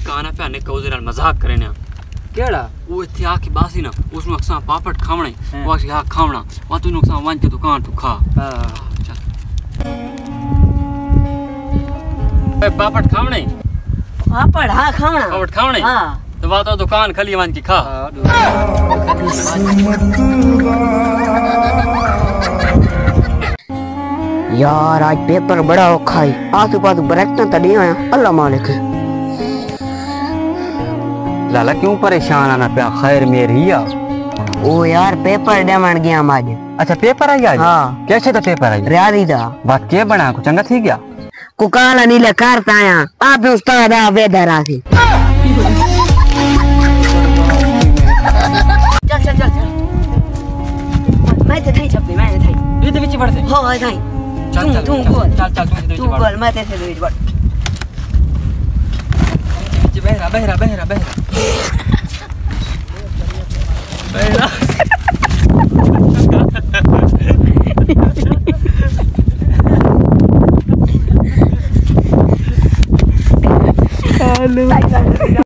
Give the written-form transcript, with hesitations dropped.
काना पे आने कौजे नाल मजाक करे ना केड़ा वो इथे आके बासी ना उसनु अक्सा पापड़ खावणे वो आके हा खावणा वा तू नुकसान वन के दुकान तू खा चल ए पापड़ खावणे पापड़ हाँ खावणा पापड़ खावणे हां तो वा तो दुकान खली वन की खा यार आज पेपर बड़ा औखा है आसू पासू बरकता तो नहीं आया अल्लाह मालिक लाला क्यों परेशान आना पे खैर मेरी या ओ यार पेपर देवन गया आज। अच्छा पेपर आई आज हाँ कैसे तो पेपर आई रियादी दा वाक्य बना को चंगा थी गया को काला नीले करता आया आप भी उस्ताद आ वेदर आके चल चल चल चल मैं तो नहीं छपी मैं नहीं ये तो बीच बढ़ से हो है नहीं चल चल तू बोल चल चल तू बोल मैं तेरे से बढ़ बहरा बहरा बहरा बहरा बहरा